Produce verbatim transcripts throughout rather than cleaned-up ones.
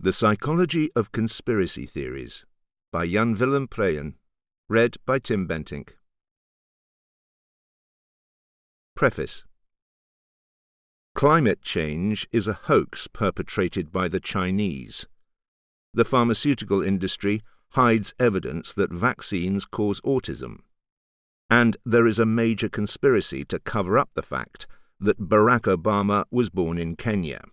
The Psychology of Conspiracy Theories by Jan-Willem Prooijen, read by Tim Bentinck. Preface. Climate change is a hoax perpetrated by the Chinese. The pharmaceutical industry hides evidence that vaccines cause autism. And there is a major conspiracy to cover up the fact that Barack Obama was born in Kenya.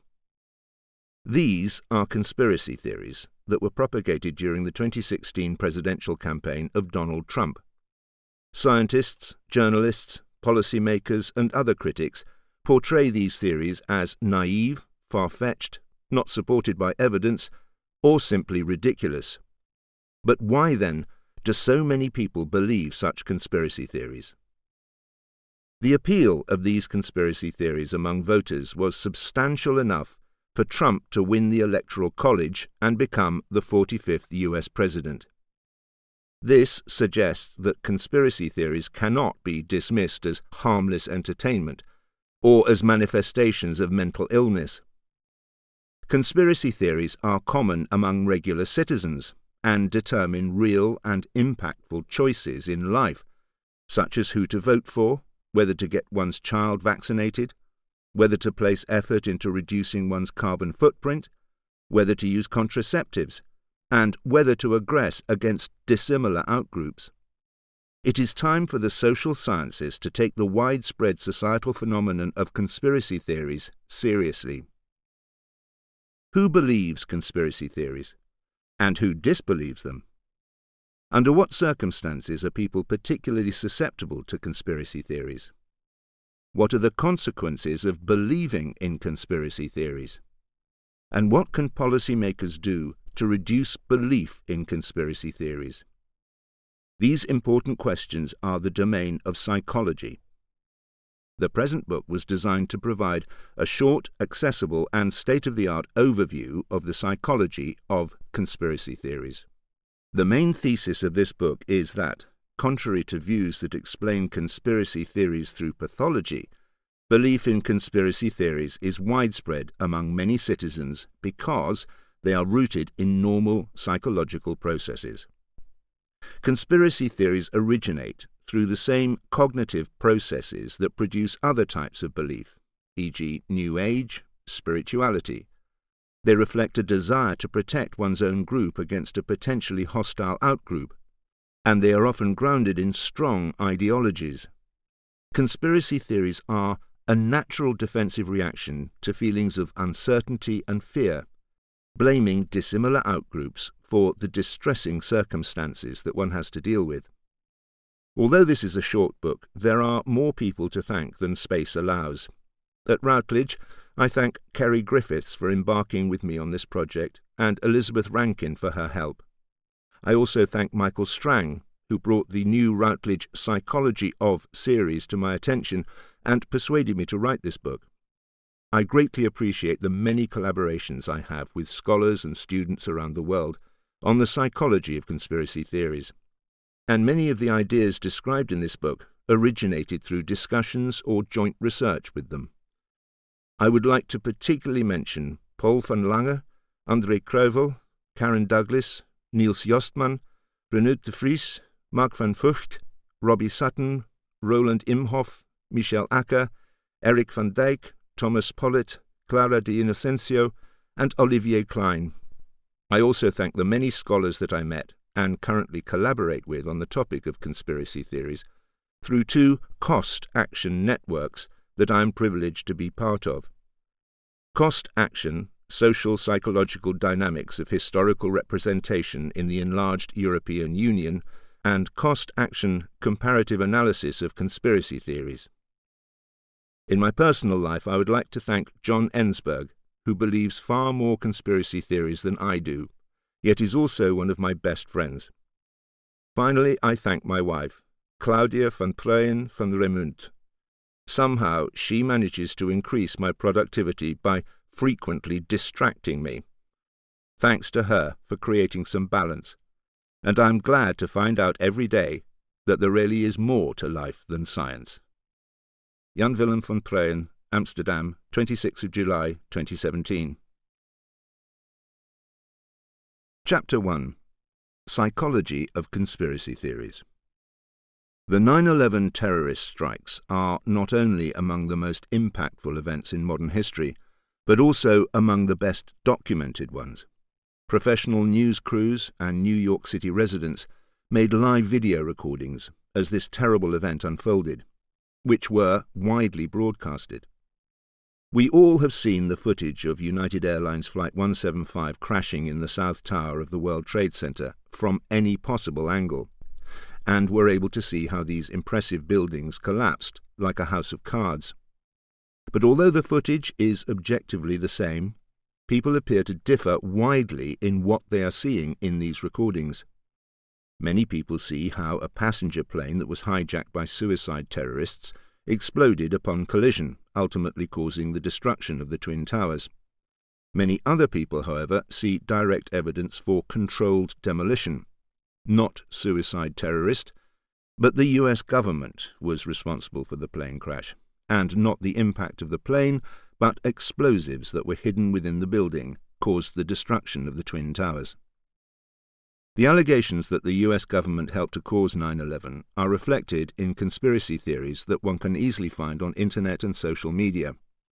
These are conspiracy theories that were propagated during the twenty sixteen presidential campaign of Donald Trump. Scientists, journalists, policymakers, and other critics portray these theories as naive, far-fetched, not supported by evidence, or simply ridiculous. But why, then, do so many people believe such conspiracy theories? The appeal of these conspiracy theories among voters was substantial enough for Trump to win the Electoral College and become the forty-fifth U S president. This suggests that conspiracy theories cannot be dismissed as harmless entertainment or as manifestations of mental illness. Conspiracy theories are common among regular citizens and determine real and impactful choices in life, such as who to vote for, whether to get one's child vaccinated, whether to place effort into reducing one's carbon footprint, whether to use contraceptives, and whether to aggress against dissimilar outgroups. It is time for the social sciences to take the widespread societal phenomenon of conspiracy theories seriously. Who believes conspiracy theories, and who disbelieves them? Under what circumstances are people particularly susceptible to conspiracy theories? What are the consequences of believing in conspiracy theories? And what can policymakers do to reduce belief in conspiracy theories? These important questions are the domain of psychology. The present book was designed to provide a short, accessible, and state-of-the-art overview of the psychology of conspiracy theories. The main thesis of this book is that, contrary to views that explain conspiracy theories through pathology, belief in conspiracy theories is widespread among many citizens because they are rooted in normal psychological processes. Conspiracy theories originate through the same cognitive processes that produce other types of belief, for example New Age, spirituality. They reflect a desire to protect one's own group against a potentially hostile outgroup, and they are often grounded in strong ideologies. Conspiracy theories are a natural defensive reaction to feelings of uncertainty and fear, blaming dissimilar outgroups for the distressing circumstances that one has to deal with. Although this is a short book, there are more people to thank than space allows. At Routledge, I thank Kerry Griffiths for embarking with me on this project and Elizabeth Rankin for her help. I also thank Michael Strang, who brought the new Routledge Psychology of series to my attention and persuaded me to write this book. I greatly appreciate the many collaborations I have with scholars and students around the world on the psychology of conspiracy theories, and many of the ideas described in this book originated through discussions or joint research with them. I would like to particularly mention Paul van Lange, André Kreuvel, Karen Douglas, Niels Jostman, Renaud de Vries, Mark van Vught, Robbie Sutton, Roland Imhoff, Michel Acker, Eric van Dijk, Thomas Pollitt, Clara de Inocencio, and Olivier Klein. I also thank the many scholars that I met and currently collaborate with on the topic of conspiracy theories through two cost action networks that I am privileged to be part of. Cost Action, Social Psychological Dynamics of Historical Representation in the Enlarged European Union, and Cost Action, Comparative Analysis of Conspiracy Theories. In my personal life, I would like to thank John Ensberg, who believes far more conspiracy theories than I do, yet is also one of my best friends. Finally, I thank my wife, Claudia van Prooijen van Remunt. Somehow, she manages to increase my productivity by frequently distracting me. Thanks to her for creating some balance, and I'm glad to find out every day that there really is more to life than science. Jan-Willem Prooijen, Amsterdam, twenty-sixth of July, twenty seventeen. Chapter one. Psychology of Conspiracy Theories. The nine eleven terrorist strikes are not only among the most impactful events in modern history, but also among the best documented ones. Professional news crews and New York City residents made live video recordings as this terrible event unfolded, which were widely broadcasted. We all have seen the footage of United Airlines Flight one seventy-five crashing in the South Tower of the World Trade Center from any possible angle, and were able to see how these impressive buildings collapsed like a house of cards. But although the footage is objectively the same, people appear to differ widely in what they are seeing in these recordings. Many people see how a passenger plane that was hijacked by suicide terrorists exploded upon collision, ultimately causing the destruction of the Twin Towers. Many other people, however, see direct evidence for controlled demolition. Not suicide terrorist, but the U S government was responsible for the plane crash, and not the impact of the plane, but explosives that were hidden within the building caused the destruction of the Twin Towers. The allegations that the U S government helped to cause nine eleven are reflected in conspiracy theories that one can easily find on internet and social media.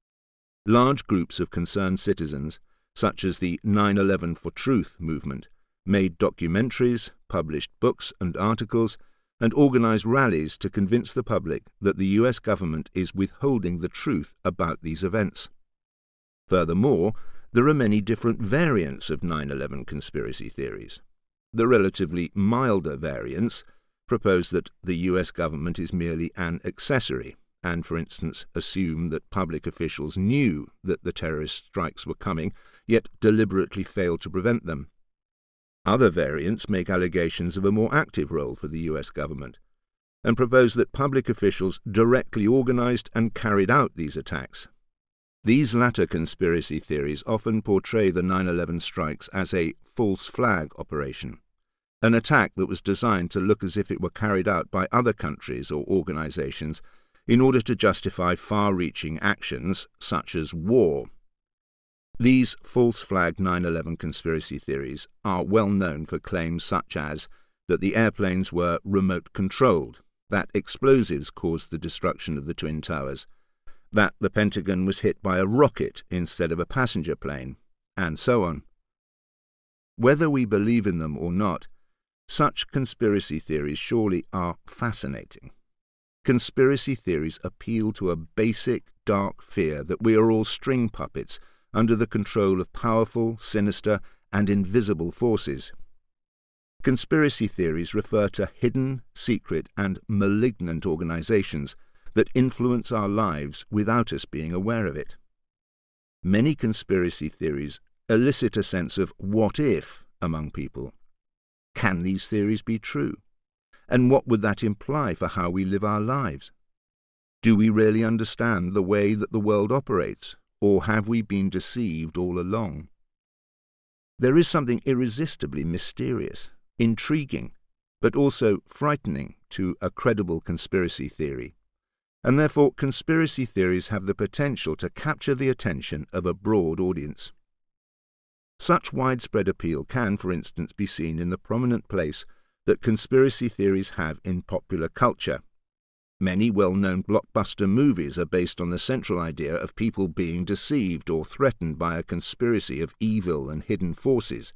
Large groups of concerned citizens, such as the nine eleven for Truth movement, made documentaries, published books and articles, and organized rallies to convince the public that the U S government is withholding the truth about these events. Furthermore, there are many different variants of nine eleven conspiracy theories. The relatively milder variants propose that the U S government is merely an accessory and, for instance, assume that public officials knew that the terrorist strikes were coming, yet deliberately failed to prevent them. Other variants make allegations of a more active role for the U S government and propose that public officials directly organized and carried out these attacks. These latter conspiracy theories often portray the nine eleven strikes as a false flag operation, an attack that was designed to look as if it were carried out by other countries or organizations in order to justify far-reaching actions such as war. These false flag nine eleven conspiracy theories are well known for claims such as that the airplanes were remote-controlled, that explosives caused the destruction of the Twin Towers, that the Pentagon was hit by a rocket instead of a passenger plane, and so on. Whether we believe in them or not, such conspiracy theories surely are fascinating. Conspiracy theories appeal to a basic, dark fear that we are all string puppets under the control of powerful, sinister, and invisible forces. Conspiracy theories refer to hidden, secret, and malignant organizations that influence our lives without us being aware of it. Many conspiracy theories elicit a sense of what if among people. Can these theories be true? And what would that imply for how we live our lives? Do we really understand the way that the world operates, or have we been deceived all along? There is something irresistibly mysterious, intriguing, but also frightening to a credible conspiracy theory. And therefore conspiracy theories have the potential to capture the attention of a broad audience. Such widespread appeal can, for instance, be seen in the prominent place that conspiracy theories have in popular culture. Many well-known blockbuster movies are based on the central idea of people being deceived or threatened by a conspiracy of evil and hidden forces.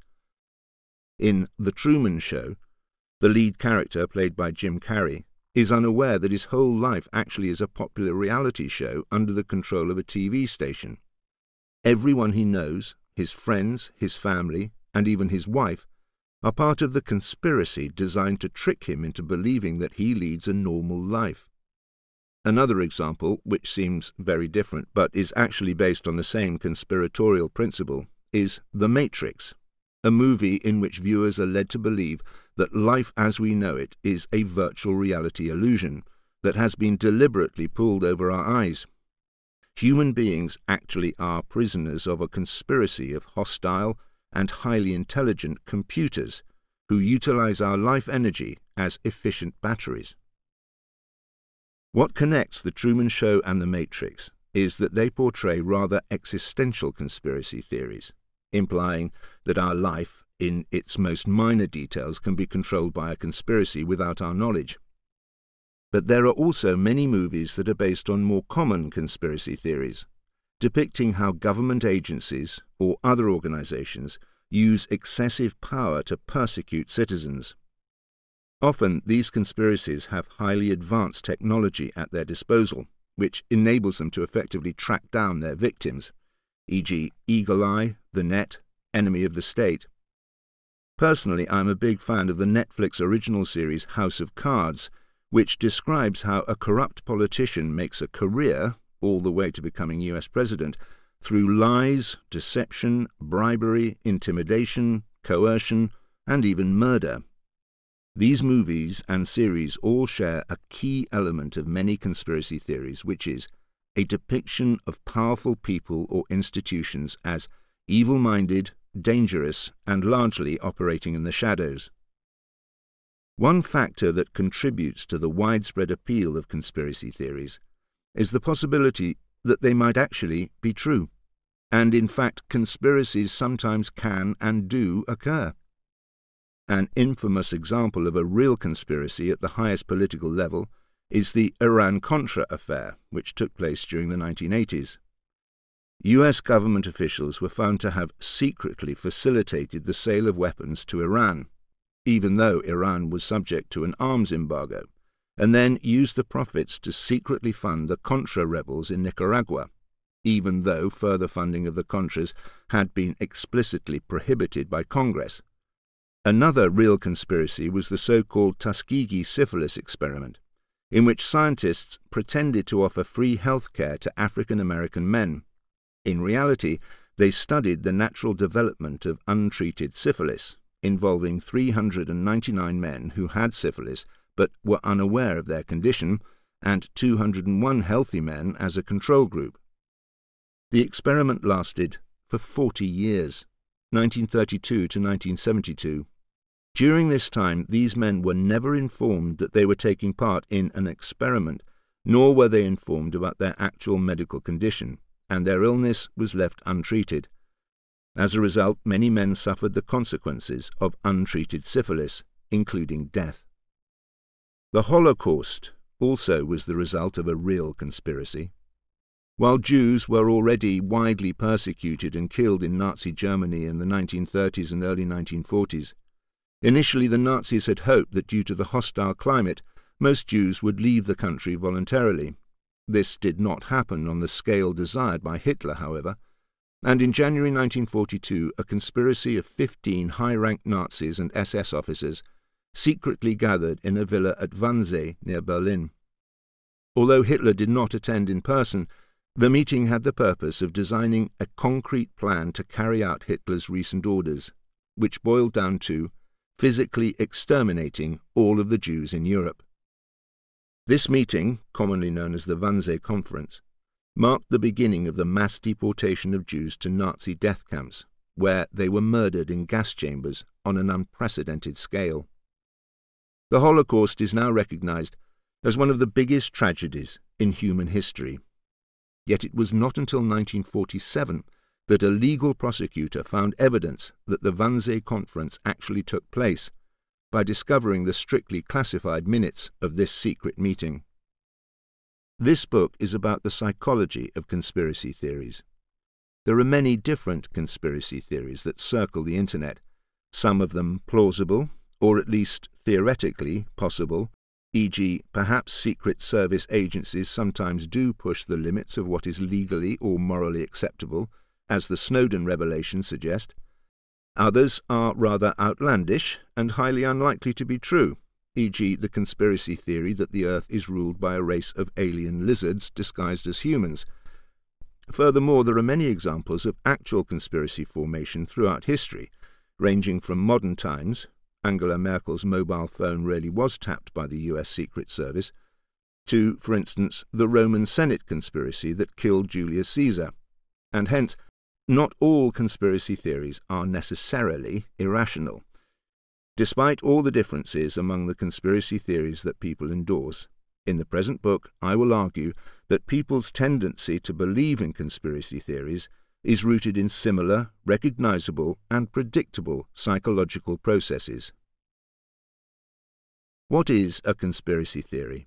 In The Truman Show, the lead character, played by Jim Carrey, is unaware that his whole life actually is a popular reality show under the control of a T V station. Everyone he knows, his friends, his family, and even his wife, are part of the conspiracy designed to trick him into believing that he leads a normal life. Another example, which seems very different but is actually based on the same conspiratorial principle, is The Matrix, a movie in which viewers are led to believe that life as we know it is a virtual reality illusion that has been deliberately pulled over our eyes. Human beings actually are prisoners of a conspiracy of hostile and highly intelligent computers who utilize our life energy as efficient batteries. What connects The Truman Show and The Matrix is that they portray rather existential conspiracy theories, implying that our life in its most minor details, can be controlled by a conspiracy without our knowledge. But there are also many movies that are based on more common conspiracy theories, depicting how government agencies or other organizations use excessive power to persecute citizens. Often, these conspiracies have highly advanced technology at their disposal, which enables them to effectively track down their victims, for example Eagle Eye, The Net, Enemy of the State. Personally, I'm a big fan of the Netflix original series House of Cards, which describes how a corrupt politician makes a career, all the way to becoming U S president, through lies, deception, bribery, intimidation, coercion, and even murder. These movies and series all share a key element of many conspiracy theories, which is a depiction of powerful people or institutions as evil-minded, dangerous, and largely operating in the shadows. One factor that contributes to the widespread appeal of conspiracy theories is the possibility that they might actually be true, and in fact conspiracies sometimes can and do occur. An infamous example of a real conspiracy at the highest political level is the Iran-Contra affair, which took place during the nineteen eighties. U S government officials were found to have secretly facilitated the sale of weapons to Iran, even though Iran was subject to an arms embargo, and then used the profits to secretly fund the Contra rebels in Nicaragua, even though further funding of the Contras had been explicitly prohibited by Congress. Another real conspiracy was the so-called Tuskegee syphilis experiment, in which scientists pretended to offer free health care to African American men. In reality, they studied the natural development of untreated syphilis, involving three hundred ninety-nine men who had syphilis but were unaware of their condition, and two hundred one healthy men as a control group. The experiment lasted for forty years, nineteen thirty-two to nineteen seventy-two. During this time, these men were never informed that they were taking part in an experiment, nor were they informed about their actual medical condition, and their illness was left untreated. As a result, many men suffered the consequences of untreated syphilis, including death. The Holocaust also was the result of a real conspiracy. While Jews were already widely persecuted and killed in Nazi Germany in the nineteen thirties and early nineteen forties, initially the Nazis had hoped that due to the hostile climate, most Jews would leave the country voluntarily. This did not happen on the scale desired by Hitler, however, and in January nineteen forty-two a conspiracy of fifteen high-ranked Nazis and S S officers secretly gathered in a villa at Wannsee near Berlin. Although Hitler did not attend in person, the meeting had the purpose of designing a concrete plan to carry out Hitler's recent orders, which boiled down to physically exterminating all of the Jews in Europe. This meeting, commonly known as the Wannsee Conference, marked the beginning of the mass deportation of Jews to Nazi death camps, where they were murdered in gas chambers on an unprecedented scale. The Holocaust is now recognized as one of the biggest tragedies in human history. Yet it was not until nineteen forty-seven that a legal prosecutor found evidence that the Wannsee Conference actually took place by discovering the strictly classified minutes of this secret meeting. This book is about the psychology of conspiracy theories. There are many different conspiracy theories that circle the internet, some of them plausible, or at least theoretically possible, for example perhaps Secret Service agencies sometimes do push the limits of what is legally or morally acceptable, as the Snowden revelations suggest. Others are rather outlandish and highly unlikely to be true, for example the conspiracy theory that the Earth is ruled by a race of alien lizards disguised as humans. Furthermore, there are many examples of actual conspiracy formation throughout history, ranging from modern times — Angela Merkel's mobile phone really was tapped by the U S Secret Service — to, for instance, the Roman Senate conspiracy that killed Julius Caesar, and hence not all conspiracy theories are necessarily irrational. Despite all the differences among the conspiracy theories that people endorse, in the present book I will argue that people's tendency to believe in conspiracy theories is rooted in similar, recognizable, and predictable psychological processes. What is a conspiracy theory?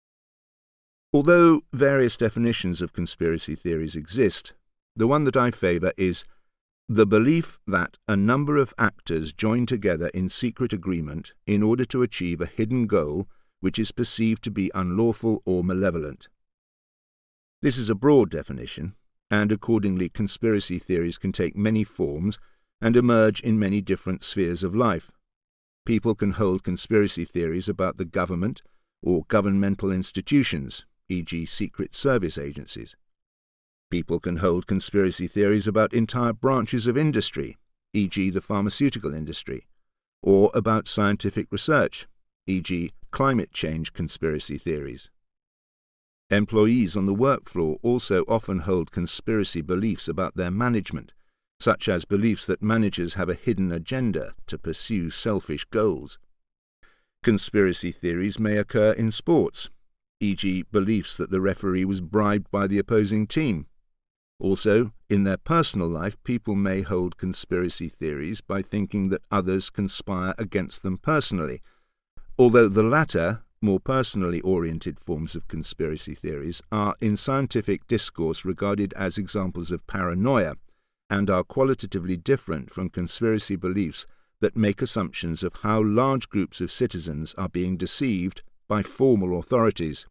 Although various definitions of conspiracy theories exist, the one that I favour is the belief that a number of actors join together in secret agreement in order to achieve a hidden goal which is perceived to be unlawful or malevolent. This is a broad definition, and accordingly conspiracy theories can take many forms and emerge in many different spheres of life. People can hold conspiracy theories about the government or governmental institutions, for example secret service agencies. People can hold conspiracy theories about entire branches of industry, for example the pharmaceutical industry, or about scientific research, for example climate change conspiracy theories. Employees on the work floor also often hold conspiracy beliefs about their management, such as beliefs that managers have a hidden agenda to pursue selfish goals. Conspiracy theories may occur in sports, for example beliefs that the referee was bribed by the opposing team. Also, in their personal life, people may hold conspiracy theories by thinking that others conspire against them personally, although the latter, more personally oriented forms of conspiracy theories are in scientific discourse regarded as examples of paranoia and are qualitatively different from conspiracy beliefs that make assumptions of how large groups of citizens are being deceived by formal authorities.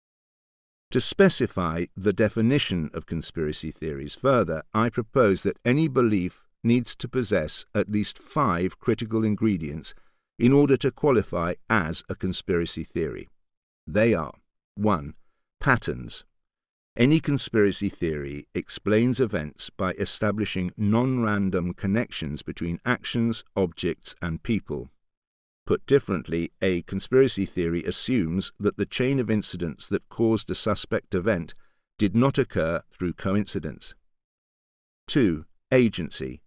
To specify the definition of conspiracy theories further, I propose that any belief needs to possess at least five critical ingredients in order to qualify as a conspiracy theory. They are: one. Patterns. Any conspiracy theory explains events by establishing non-random connections between actions, objects, and people. Put differently, a conspiracy theory assumes that the chain of incidents that caused a suspect event did not occur through coincidence. two. Agency.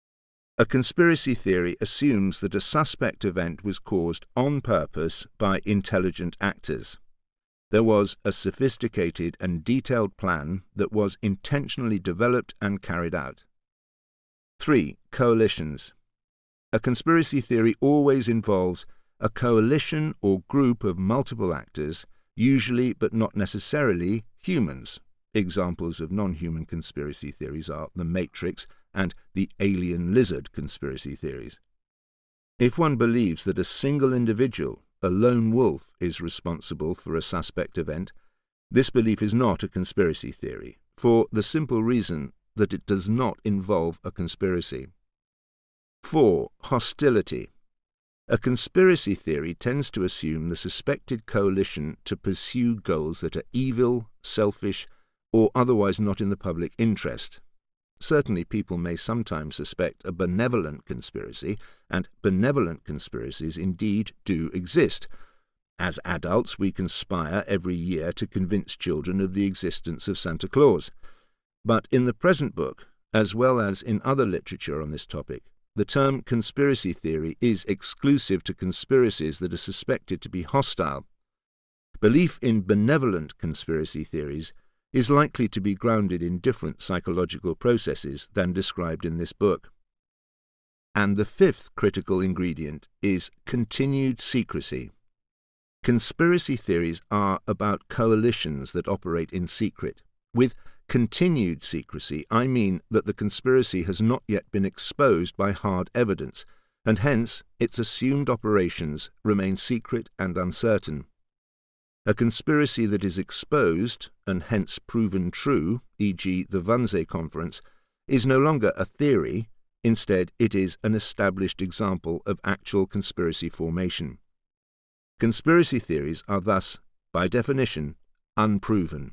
A conspiracy theory assumes that a suspect event was caused on purpose by intelligent actors. There was a sophisticated and detailed plan that was intentionally developed and carried out. three. Coalitions. A conspiracy theory always involves a coalition or group of multiple actors, usually but not necessarily humans. Examples of non-human conspiracy theories are the Matrix and the alien lizard conspiracy theories. If one believes that a single individual, a lone wolf, is responsible for a suspect event, this belief is not a conspiracy theory, for the simple reason that it does not involve a conspiracy. four. Hostility. A conspiracy theory tends to assume the suspected coalition to pursue goals that are evil, selfish, or otherwise not in the public interest. Certainly people may sometimes suspect a benevolent conspiracy, and benevolent conspiracies indeed do exist. As adults, we conspire every year to convince children of the existence of Santa Claus. But in the present book, as well as in other literature on this topic, the term conspiracy theory is exclusive to conspiracies that are suspected to be hostile. Belief in benevolent conspiracy theories is likely to be grounded in different psychological processes than described in this book. And the fifth critical ingredient is continued secrecy. Conspiracy theories are about coalitions that operate in secret. With continued secrecy, I mean that the conspiracy has not yet been exposed by hard evidence, and hence its assumed operations remain secret and uncertain. A conspiracy that is exposed, and hence proven true, for example the Wannsee Conference, is no longer a theory. Instead, it is an established example of actual conspiracy formation. Conspiracy theories are thus, by definition, unproven.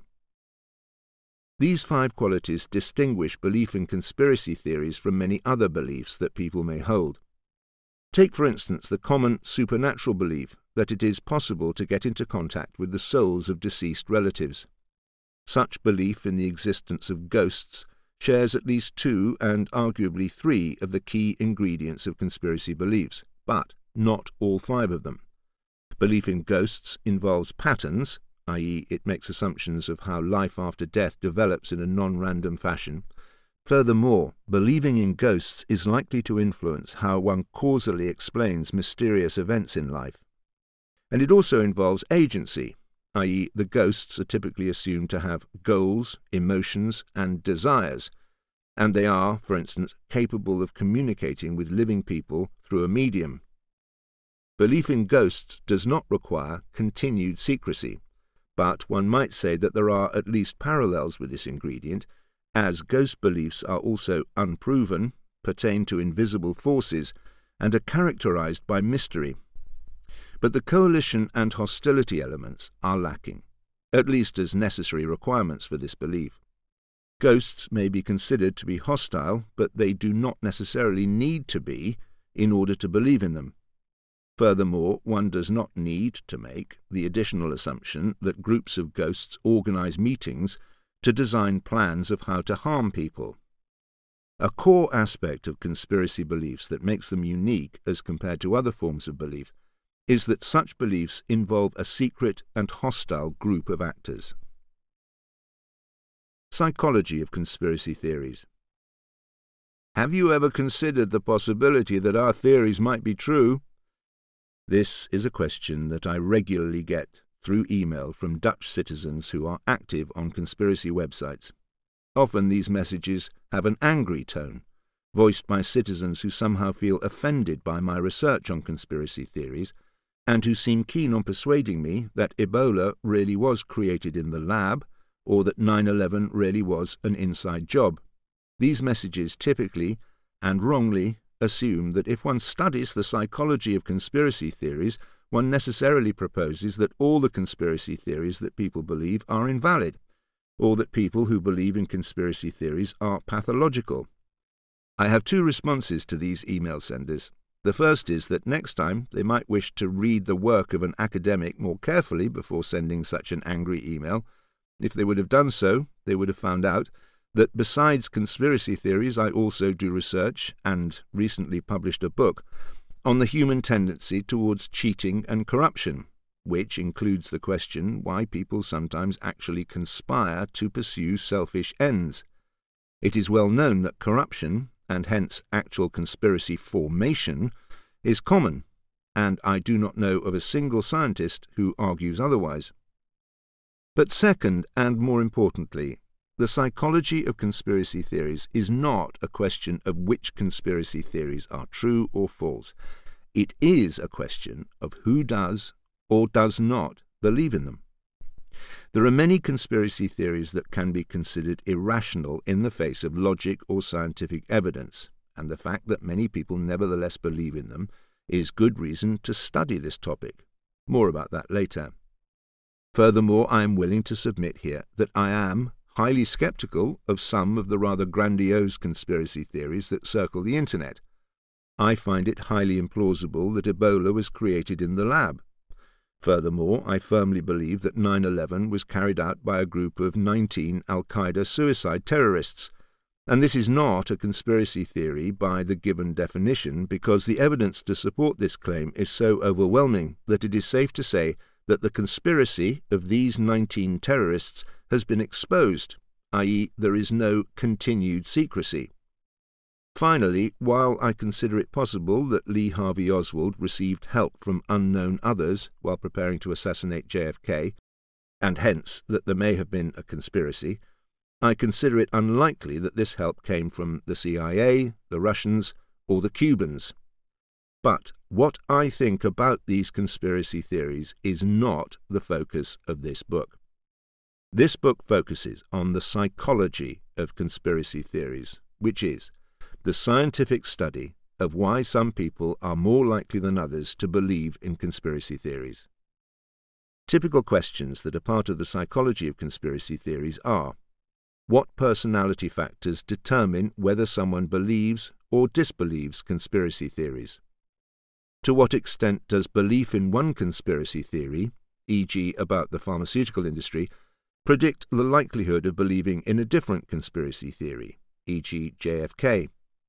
These five qualities distinguish belief in conspiracy theories from many other beliefs that people may hold. Take, for instance, the common supernatural belief that it is possible to get into contact with the souls of deceased relatives. Such belief in the existence of ghosts shares at least two and arguably three of the key ingredients of conspiracy beliefs, but not all five of them. Belief in ghosts involves patterns, that is, it makes assumptions of how life after death develops in a non-random fashion. Furthermore, believing in ghosts is likely to influence how one causally explains mysterious events in life. And it also involves agency, that is, the ghosts are typically assumed to have goals, emotions, and desires, and they are, for instance, capable of communicating with living people through a medium. Belief in ghosts does not require continued secrecy, but one might say that there are at least parallels with this ingredient, as ghost beliefs are also unproven, pertain to invisible forces, and are characterized by mystery. But the coalition and hostility elements are lacking, at least as necessary requirements for this belief. Ghosts may be considered to be hostile, but they do not necessarily need to be in order to believe in them. Furthermore, one does not need to make the additional assumption that groups of ghosts organize meetings to design plans of how to harm people. A core aspect of conspiracy beliefs that makes them unique as compared to other forms of belief is that such beliefs involve a secret and hostile group of actors. Psychology of conspiracy theories. Have you ever considered the possibility that our theories might be true? This is a question that I regularly get through email from Dutch citizens who are active on conspiracy websites. Often these messages have an angry tone, voiced by citizens who somehow feel offended by my research on conspiracy theories, and who seem keen on persuading me that Ebola really was created in the lab, or that nine eleven really was an inside job. These messages typically, and wrongly, assume that if one studies the psychology of conspiracy theories, one necessarily proposes that all the conspiracy theories that people believe are invalid, or that people who believe in conspiracy theories are pathological. I have two responses to these email senders. The first is that next time they might wish to read the work of an academic more carefully before sending such an angry email. If they would have done so, they would have found out that besides conspiracy theories, I also do research, and recently published a book, on the human tendency towards cheating and corruption, which includes the question why people sometimes actually conspire to pursue selfish ends. It is well known that corruption, and hence actual conspiracy formation, is common, and I do not know of a single scientist who argues otherwise. But second, and more importantly, the psychology of conspiracy theories is not a question of which conspiracy theories are true or false. It is a question of who does or does not believe in them. There are many conspiracy theories that can be considered irrational in the face of logic or scientific evidence, and the fact that many people nevertheless believe in them is good reason to study this topic. More about that later. Furthermore, I am willing to submit here that I am highly skeptical of some of the rather grandiose conspiracy theories that circle the internet. I find it highly implausible that Ebola was created in the lab. Furthermore, I firmly believe that nine eleven was carried out by a group of nineteen Al-Qaeda suicide terrorists, and this is not a conspiracy theory by the given definition because the evidence to support this claim is so overwhelming that it is safe to say that the conspiracy of these nineteen terrorists has been exposed, that is, there is no continued secrecy. Finally, while I consider it possible that Lee Harvey Oswald received help from unknown others while preparing to assassinate J F K, and hence that there may have been a conspiracy, I consider it unlikely that this help came from the C I A, the Russians, or the Cubans. But what I think about these conspiracy theories is not the focus of this book. This book focuses on the psychology of conspiracy theories, which is the scientific study of why some people are more likely than others to believe in conspiracy theories. Typical questions that are part of the psychology of conspiracy theories are: what personality factors determine whether someone believes or disbelieves conspiracy theories? To what extent does belief in one conspiracy theory, for example about the pharmaceutical industry, predict the likelihood of believing in a different conspiracy theory, for example J F K?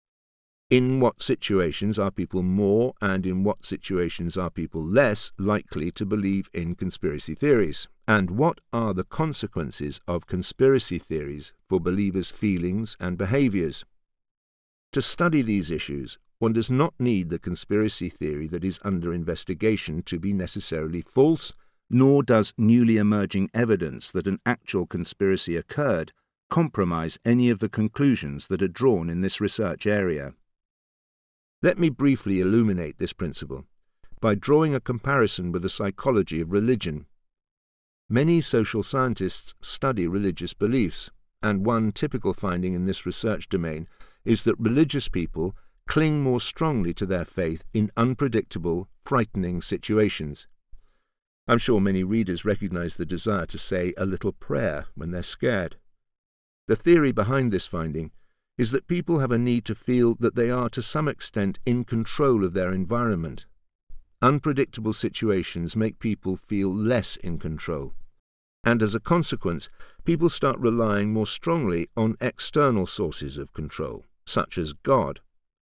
In what situations are people more and in what situations are people less likely to believe in conspiracy theories, And what are the consequences of conspiracy theories for believers' feelings and behaviors? To study these issues, one does not need the conspiracy theory that is under investigation to be necessarily false, nor does newly emerging evidence that an actual conspiracy occurred compromise any of the conclusions that are drawn in this research area. Let me briefly illuminate this principle by drawing a comparison with the psychology of religion. Many social scientists study religious beliefs, and one typical finding in this research domain is that religious people cling more strongly to their faith in unpredictable, frightening situations. I'm sure many readers recognize the desire to say a little prayer when they're scared. The theory behind this finding is that people have a need to feel that they are to some extent in control of their environment. Unpredictable situations make people feel less in control, and as a consequence, people start relying more strongly on external sources of control, such as God.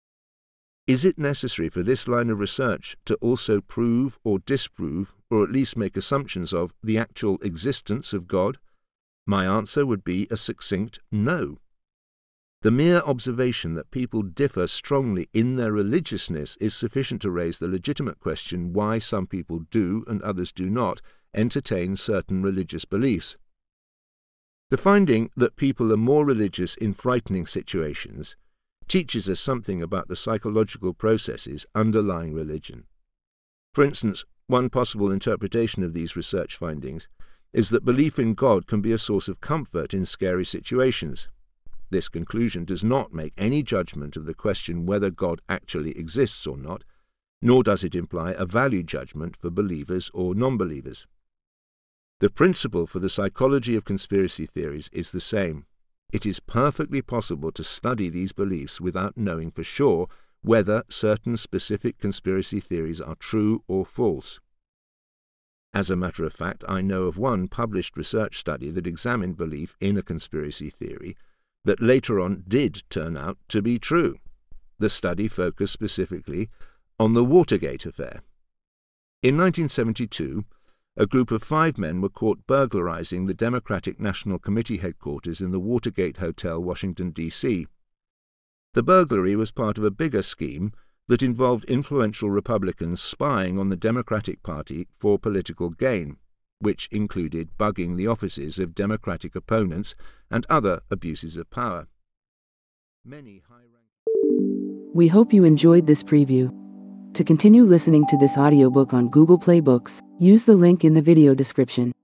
Is it necessary for this line of research to also prove or disprove, or at least make assumptions of, the actual existence of God? My answer would be a succinct no. The mere observation that people differ strongly in their religiousness is sufficient to raise the legitimate question why some people do and others do not entertain certain religious beliefs. The finding that people are more religious in frightening situations teaches us something about the psychological processes underlying religion. For instance, one possible interpretation of these research findings is that belief in God can be a source of comfort in scary situations. This conclusion does not make any judgment of the question whether God actually exists or not, nor does it imply a value judgment for believers or non-believers. The principle for the psychology of conspiracy theories is the same. It is perfectly possible to study these beliefs without knowing for sure whether certain specific conspiracy theories are true or false. As a matter of fact, I know of one published research study that examined belief in a conspiracy theory that later on did turn out to be true. The study focused specifically on the Watergate affair. In nineteen seventy-two, a group of five men were caught burglarizing the Democratic National Committee headquarters in the Watergate Hotel, Washington, D C The burglary was part of a bigger scheme that involved influential Republicans spying on the Democratic Party for political gain, which included bugging the offices of Democratic opponents and other abuses of power. Many high-ranking... We hope you enjoyed this preview. To continue listening to this audiobook on Google Play Books, use the link in the video description.